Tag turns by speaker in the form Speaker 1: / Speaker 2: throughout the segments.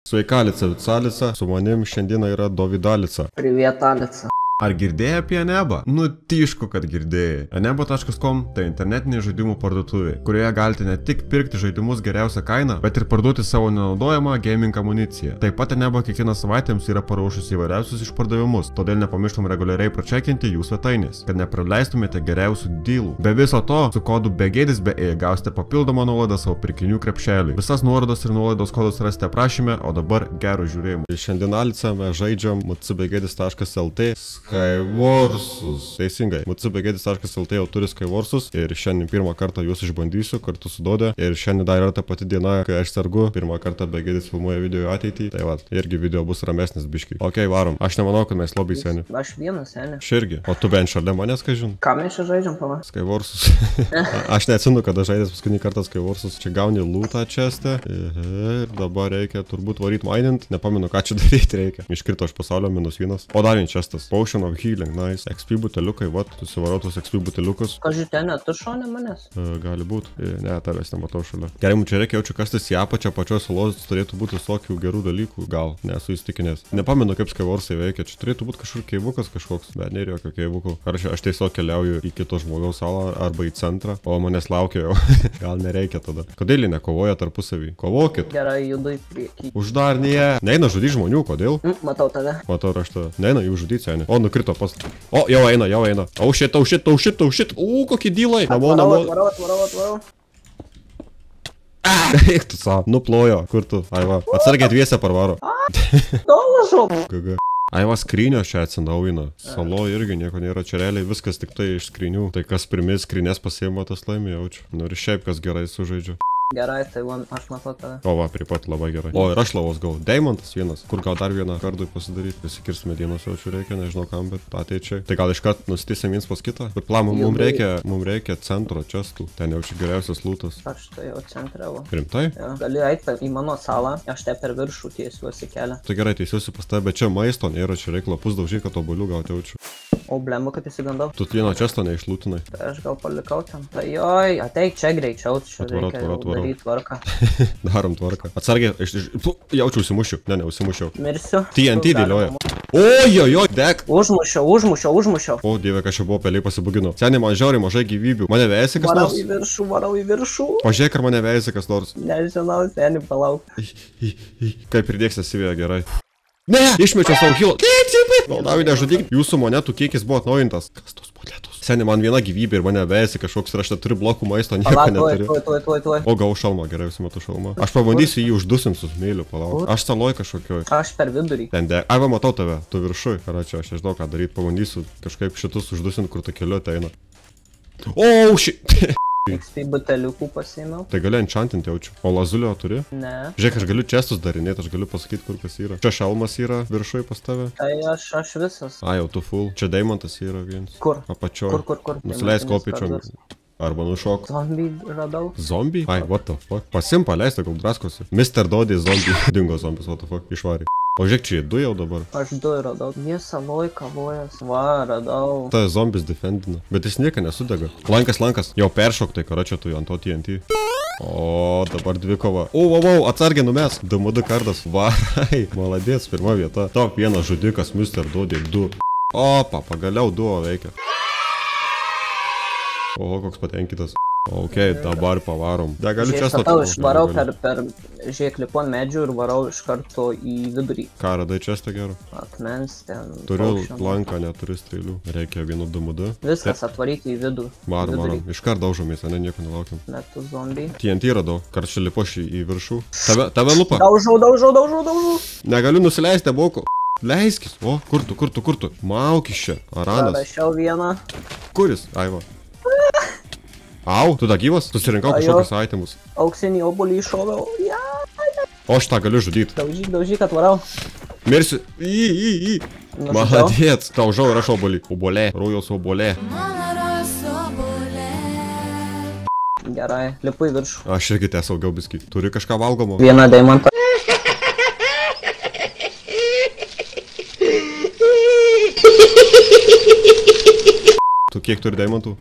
Speaker 1: Sveika, Alica Vicalica, su manim šiandieną yra Dovidalica.
Speaker 2: Priviet, Alica.
Speaker 1: Ar girdėjai apie Anebą? Nu, tyšku, kad girdėjai. Aneba.com tai internetinė žaidimų parduotuvė, kurioje galite ne tik pirkti žaidimus geriausią kainą, bet ir parduoti savo nenaudojamą gaming amuniciją. Taip pat Aneba kiekvieną savaitę jums yra paruošusi įvairiausius išpardavimus, todėl nepamirštum reguliariai pračekinti jų svetainės, kad nepraleistumėte geriausių dealų. Be viso to, su kodu BEGEDISBE gausite papildomą nuolaidą savo pirkinių krepšeliui. Visas nuorodas ir nuolaidos kodus rasite aprašyme, o dabar gero žiūrėjimo. Šiandien Alica mes žaidžiam mcbegedis.lt Skywarsus. Teisingai, mcbegedis.lt jau turi Skywarsus ir šiandien pirmą kartą juos išbandysiu kartu su Dode. Ir šiandien dar yra ta pati diena, kai aš sergu. Pirmą kartą Begedis filmuoja video ateitį. Tai va, irgi video bus ramesnis biškai. Ok, varom. Aš nemanau, kad mes labai seni.
Speaker 2: Aš vienas seni.
Speaker 1: Aš irgi. O tu bent šalia manęs, ką žin?
Speaker 2: Ką mes čia žaidžiam, pala?
Speaker 1: Skywarsus. Aš neatsinu, kada žaidęs paskutinį kartą Skywarsus. Čia gauni lootą čestę. Ir dabar reikia turbūt varyti minint. Nepamenu, ką čia daryti reikia. Iškrito iš pasaulio -1. O dar vien čestas. Potion of healing, nice. XP buteliukai, vat, susivarotus XP buteliukus.
Speaker 2: Kažite, ne, tu šone manęs?
Speaker 1: Gali būt. Ne, tavęs nematau šalia. Gerai, mums čia reikia jaučiu kastis į apačią pačios salos, turėtų būti visokių gerų dalykų. Gal, nesu įstikinęs. Nepamenu, kaip Skywarsai veikia. Čia turėtų būti kažkur keivukas kažkoks, bet nėra jokio keivukų. Ar aš tiesiog keliauju į kito žmogaus salą arba į centrą, o manęs laukia jau. Gal nereikia tada. Kodėl jie nekovoja tarpusavį? Kovokit.
Speaker 2: Gerai, judu į priekį.
Speaker 1: Uždarnyje. Neina žudyti žmonių, kodėl?
Speaker 2: Matau tave.
Speaker 1: Matau raštą. Neina jų žudyti, seniai. O, nukrito pas. O, jau eina. Oh shit. Kokį dylai.
Speaker 2: Atvarau.
Speaker 1: Eik tu savo. Nuplojo. Kur tu? Aiva. Atsargiai dviese parvaro.
Speaker 2: Dolažau.
Speaker 1: GG. Aiva skrynios čia atsinaujina. Salo irgi nieko nėra. Čia realiai viskas tik tai iš skrynių. Tai kas pirmis skrynės pasiima, tas laimė jaučiu. Nu ir šiaip kas gerai sužaidžia.
Speaker 2: Gerai, tai aš matau tave.
Speaker 1: O va, prie pat labai gerai. O ir aš lavos gavau. Deimantas vienas. Kur gal dar vieną kardui pasidaryti. Visi medienos jaučiu reikia, nežinau kam, bet ateičiai. Tai gal iškart nusitėsim viens pas kitą. Bet plan, mums reikia centro čestų. Ten jau čia geriausias lūtas.
Speaker 2: Aš tai jau centravo.
Speaker 1: Rimtai?
Speaker 2: Ja. Gali eiti į mano salą, aš te per viršų tiesiuosi kelią.
Speaker 1: Tai gerai, tiesiuosi pas tave, bet čia maisto nėra, čia reikia lapus daužyti, kad obuolių gauti jaučiu.
Speaker 2: O blembu, kad įsigandau.
Speaker 1: Tu vieno često neišlūtinai.
Speaker 2: Tai aš gal palikau ten. Tai joj, ateik čia greičiau, čia reikia daryti tvarką.
Speaker 1: Darom tvarką. Atsargiai, jaučiu užsimušiu. Ne, užsimušiau.
Speaker 2: Mirsiu.
Speaker 1: TNT dėlioja. Ojojoj, dek.
Speaker 2: Užmušiau.
Speaker 1: O, dieve, kažkaip buvo peliai pasibugino. Seniai man žiauriai mažai gyvybių. Mane vejasi kas nors?
Speaker 2: Varau į viršų.
Speaker 1: Pažiūrėk, ar mane vejasi kas nors.
Speaker 2: Nežinau, seniai, palauk.
Speaker 1: Kaip pridėksite Sivėje gerai. Ne, išmečiau savo kilą. Maldavai nežudyk. Jūsų monetų kiekis buvo atnaujintas. Kas tos monetos? Seniai, man viena gyvybė ir mane vejasi kažkoks ir aš neturiu blokų maisto, nieko neturiu.
Speaker 2: Tuoj.
Speaker 1: O gau šalmą, gerai, užsimetu šalmą. Aš pabandysiu jį uždusinti su smėliu, palauk. Aš saloj kažkokioj.
Speaker 2: Aš per vidurį.
Speaker 1: Ten deg. Ai, va, matau tave, tu viršui. Karačia, aš nežinau ką daryti, pabandysiu kažkaip šitus uždusinti, kur ta keliu ateina. O,
Speaker 2: XP buteliukų pasiėmiau.
Speaker 1: Tai gali enchantinti jaučiu. O lazulio turi?
Speaker 2: Ne.
Speaker 1: Žiūrėk, aš galiu čestus darinėti, aš galiu pasakyti, kur kas yra. Čia šalmas yra viršui pas tave.
Speaker 2: Tai aš visas.
Speaker 1: A, jau tu full. Čia deimantas yra vienas.
Speaker 2: Kur?
Speaker 1: Apačioj.
Speaker 2: Kur?
Speaker 1: Nusileis kopyčiom. Arba nušok.
Speaker 2: Zombį radau.
Speaker 1: Zombį? Ai, what the fuck. Pasim paleista, gal draskosi. Mr. Doddy zombį. Dingo zombis, what the fuck. Išvarė. O žiūrėk, čia du jau dabar.
Speaker 2: Aš du radau. Jie saloj kavojas. Va, radau.
Speaker 1: Ta zombis defendina. Bet jis nieko nesudega. Lankas. Jau peršok, tai karačia tu ant to TNT. O, dabar dvikova. O, atsargiai numes. DMD kardas. Varai. Maladės, pirma vieta. Top vienas žudikas, Mr. Doddy 2. Opa, pagaliau duo veikia. Oho, koks patenkytas. Ok, dabar pavarom. Da, galiu čia stoti.
Speaker 2: Aš varau per žiūrėk lipon medžių ir varau iš karto į vidurį.
Speaker 1: Ką, radai čia stą gerą?
Speaker 2: Akmens ten.
Speaker 1: Turiu lanką, neturiu strėlių. Reikia vienu DMD.
Speaker 2: Viskas atvaryti į vidų.
Speaker 1: Varom. Iškart daužomės, ne, nieko nelaukiam.
Speaker 2: Metu zombiai.
Speaker 1: TNT radau. Karčią lipošį į viršų. Tave lupa.
Speaker 2: Daužau.
Speaker 1: Negaliu nusileisti, boko. Leiskis. O, kur tu? Maukis čia. Aranas.
Speaker 2: Parašiau vieną.
Speaker 1: Kuris? Aiva. Au, tu da gyvas? Susirinkau kažkokius itemus.
Speaker 2: Auksinį obuolį iššoviau.
Speaker 1: O aš tą galiu žudyti.
Speaker 2: Daužyk, atvarau.
Speaker 1: Mirsiu. Maladėt. Daužau ir aš obuolį. Obuolė. Rūjaus obuolė.
Speaker 2: Gerai, lipu į viršų.
Speaker 1: Aš irgi tęs saugiau biskį. Turi kažką valgomo?
Speaker 2: Vieną deimantą.
Speaker 1: Tu kiek turi deimantų?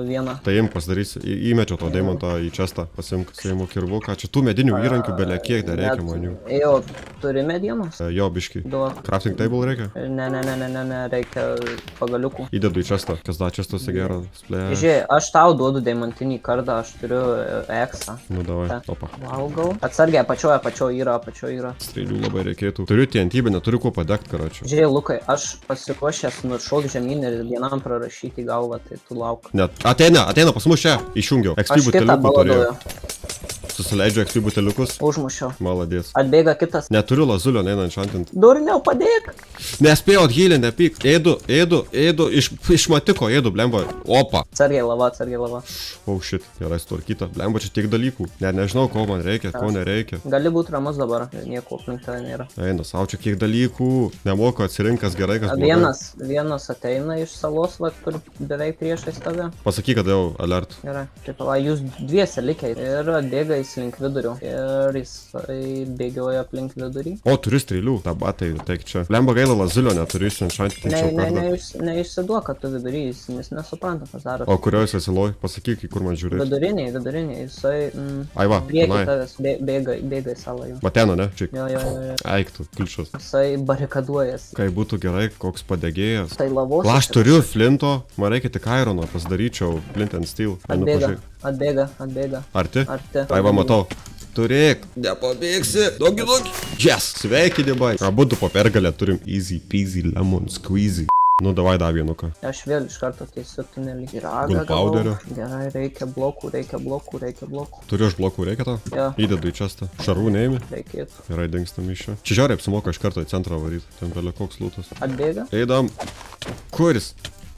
Speaker 2: vieną.
Speaker 1: Tai imk pasidarysi, įmečiau to deimanto į čestą, pasimk Seimo kirvuką. Čia tų medinių įrankių belia kiek dar reikia man jų.
Speaker 2: Jo, turi medienos?
Speaker 1: Jo, biški.
Speaker 2: Duok.
Speaker 1: Crafting table reikia?
Speaker 2: Ne, reikia pagaliukų.
Speaker 1: Įdedu į čestą, kas da čestose gero.
Speaker 2: Žiūrėk, aš tau duodu deimantinį kardą, aš turiu eksą.
Speaker 1: Nu davai, opa.
Speaker 2: Valgau. Atsargiai, apačioje yra.
Speaker 1: Strėlių labai reikėtų. Turiu TNT, bet neturiu kuo padegt, karočiui.
Speaker 2: Žiūrėk, Lukai, aš pasikošęs nušok žemyn ir vienam prarašyti į galvą, tai tu lauk.
Speaker 1: Net. Ateina pas mus čia. Išjungiau. XP buteliukų turėjau. Susileidžiu XP buteliukus.
Speaker 2: Užmušiau.
Speaker 1: Maladės.
Speaker 2: Atbėga kitas.
Speaker 1: Neturiu lazulio, neina enchantint.
Speaker 2: Durniau, padėk.
Speaker 1: Nespėjau atgylint, nepyk. Ėdu. Iš matiko ėdu, blemba. Opa.
Speaker 2: Atsargiai lava.
Speaker 1: Oh shit, gerai sutvarkyta. Blemba, čia tiek dalykų. Net nežinau, ko man reikia, ko nereikia.
Speaker 2: Gali būti ramus dabar, nieko aplink tave nėra.
Speaker 1: Eina, sau čia kiek dalykų. Nemoku atsirinkas gerai, kas blogai.
Speaker 2: Vienas ateina iš salos, va, kur beveik priešais tave.
Speaker 1: Pasakyk, kad jau alert.
Speaker 2: Gerai. Taip, va, jūs dviese likę ir atbėga link vidurio. Ir jisai bėgioja aplink vidurį.
Speaker 1: O, turiu strėlių. Ta batai, teik čia. Blemba gaila lazulio neturiu išenchantinti.
Speaker 2: Neišsiduok, kad tu vidury, jis nesupranta, kas daro.
Speaker 1: O kurioj jis asiloj? Pasakyk, į kur man žiūrėti.
Speaker 2: Viduriniai, jisai...
Speaker 1: Ai va,
Speaker 2: prieki tavęs, bėga į salą jau.
Speaker 1: Matena, ne? Čik.
Speaker 2: Jo.
Speaker 1: Eiktų, klišas.
Speaker 2: Jisai barikaduojas.
Speaker 1: Kai būtų gerai, koks padegėjas.
Speaker 2: Tai lavos.
Speaker 1: Aš turiu flinto, man reikia tik irono, pasidaryčiau flint and steel.
Speaker 2: Atbėga.
Speaker 1: Arti? Ai va, matau. Turėk, nepabėgsi. Duok. Yes, sveikinimai. Abudu po pergalę turim easy peasy lemon squeezy. Nu, davai dar vienuką.
Speaker 2: Aš vėl iš karto tiesiu tunelį.
Speaker 1: Gunpowderio.
Speaker 2: Gerai, reikia blokų.
Speaker 1: Turiu iš blokų, reikia to?
Speaker 2: Jo.
Speaker 1: Įdedu į čestą. Šarvų neimi?
Speaker 2: Reikėtų.
Speaker 1: Gerai, dingstam iš čia. Čia žiauriai apsimoka iš karto į centrą varyti. Ten belia koks lūtas.
Speaker 2: Atbėga?
Speaker 1: Eidam. Kuris?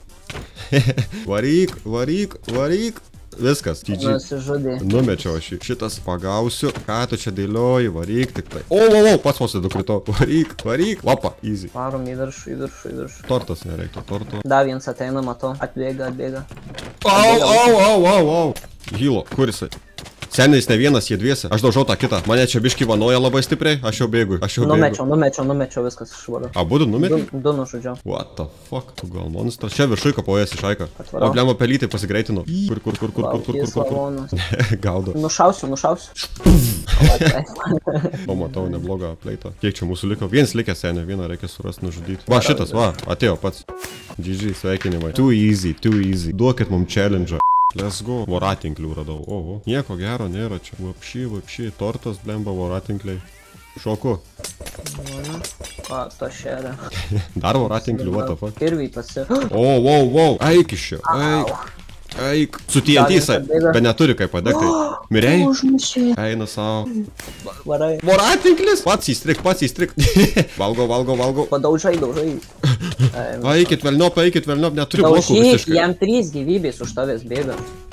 Speaker 1: Varyk. Viskas, GG.
Speaker 2: Nusižudė.
Speaker 1: Numečiau aš jį. Šitas pagausiu. Ką tu čia dėlioji? Varyk tik tai. O, pats nukrito. Varyk. Opa, easy.
Speaker 2: Varom į viršų.
Speaker 1: Tortas nereiktų, torto.
Speaker 2: Dar vienas ateina, matau. Atbėga.
Speaker 1: Au. Hilo, kur jisai? Senis ne vienas, jie dviese. Aš daužau tą kitą. Mane čia biški vanoja labai stipriai. Aš jau bėgu. Numečiau viskas išvaro. Abudu numetė?
Speaker 2: Du nužudžiau.
Speaker 1: What the fuck? Tu gal monstras? Čia viršui kapojasi šaika. O blemo pelytai pasigreitino. Kur? Gaudo.
Speaker 2: Nušausiu.
Speaker 1: O matau, neblogą pleitą. Kiek čia mūsų liko? Vienas likęs senė, vieną reikia surasti, nužudyti. Va, šitas, atėjo pats. GG, sveikinimai. Too easy. Duokit mum challenge. Let's go. Voratinklių radau. Oho. Nieko gero nėra čia. Vapšy. Tortas, blemba, voratinkliai. Šoku.
Speaker 2: Ką, to šerė.
Speaker 1: Dar voratinklių, what the fuck.
Speaker 2: Kirviai pasi...
Speaker 1: O. Eik iš čia. Eik. Su TNT-sai. Bet neturi kaip padegti. Mirei?
Speaker 2: Užmušė.
Speaker 1: Eina savo.
Speaker 2: Varai.
Speaker 1: Voratinklis. Pats įstrik. Valgau.
Speaker 2: Padaužai.
Speaker 1: Eikit velniop, neturi blokų visiškai.
Speaker 2: Jam 3 gyvybės už tavęs bėga.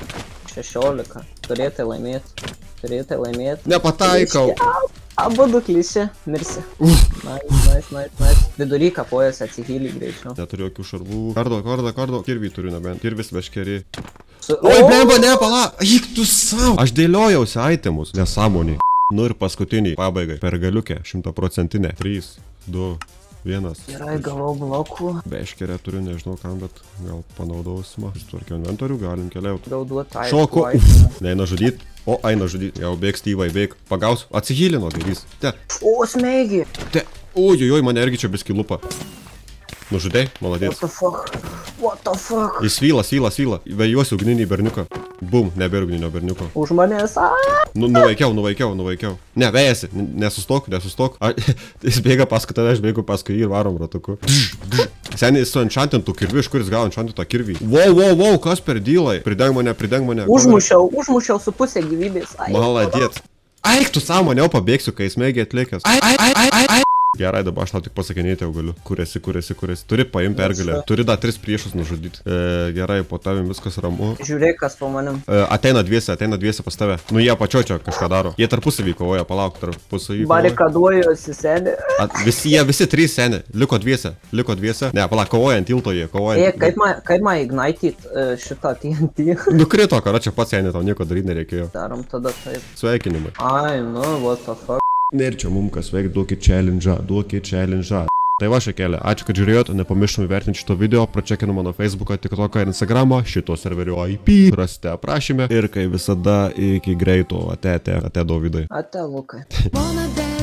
Speaker 2: 16. Turėtai laimėti.
Speaker 1: Nepataikau.
Speaker 2: Abudu klišė, mirsi. Nice. Vidury kapojas atsihyli greičiau.
Speaker 1: Neturiu jokių šarvų. Kardo. Kirvį turiu nebent. Kirvis veškeri. Oi, blemba, nepala. Eik tu savo. Aš dėliojausi itemus. Nesąmonį. Nu ir paskutiniai. Pabaigai. Pergaliukė. 100%. 3, 2, 1.
Speaker 2: Gerai, gavau blokų.
Speaker 1: Veškerę turiu, nežinau kam, bet gal panaudausima. Tvarkiau inventorių, galim keliauti.
Speaker 2: Gauduot.
Speaker 1: Šoku. Neina žudyt. O, eina žudyt. Jau bėg Styvai, bėg. Pagausiu. Atsihylino darys.
Speaker 2: O, smeigi.
Speaker 1: Ojojoj, mane irgi čia biski lupa. Nužudai, maladės.
Speaker 2: What the fuck?
Speaker 1: Jis vyla. Vejuosi ugninį berniuką. Bum, nebėr ugninio berniuko.
Speaker 2: Už manęs.
Speaker 1: Nuveikiau. Ne, vejasi. Nesustok. Jis bėga paskui tave, aš bėgu paskui jį ir varom ratuku. Seniai su enchantintų kirviu, iš kur jis gavo enchantintą kirvį. Wow, kas per dylai? Prideng mane.
Speaker 2: Užmušiau su pusė gyvybės.
Speaker 1: Maladėt. Eik tu savo, mane jau pabėgsiu, kai smėgiai atlikęs. Gerai, dabar aš tau tik pasakinėti jau galiu. Kur esi. Turi paimti pergalę. Turi dar 3 priešus nužudyti. Gerai, po tavim viskas ramu.
Speaker 2: Žiūrėk, kas po manim.
Speaker 1: Ateina dviese pas tave. Nu jie apačio čia kažką daro. Jie tarpusavį kovoja, palauk, tarpusavį.
Speaker 2: Barikaduojosi senė.
Speaker 1: Visi 3 senė. Liko dviese. Ne, palauk, kovoja ant tilto jie, kovoja.
Speaker 2: Kaip man ignitit šitą TNT?
Speaker 1: Nukrito, karo čia pats senė, tau nieko daryti nereikėjo.
Speaker 2: Darom tada taip.
Speaker 1: Sveikinimai.
Speaker 2: Ai, nu, what the fuck.
Speaker 1: Ir čia mum kas veik, duokit challenge. Tai va šekėlė, ačiū, kad žiūrėjot, nepamirštum įvertinti šito video, pračekinu mano Facebooką, TikToką ir Instagramą, šito serverio IP rasite aprašyme ir kai visada iki greito, ate Dovydai.
Speaker 2: Ate Lukai.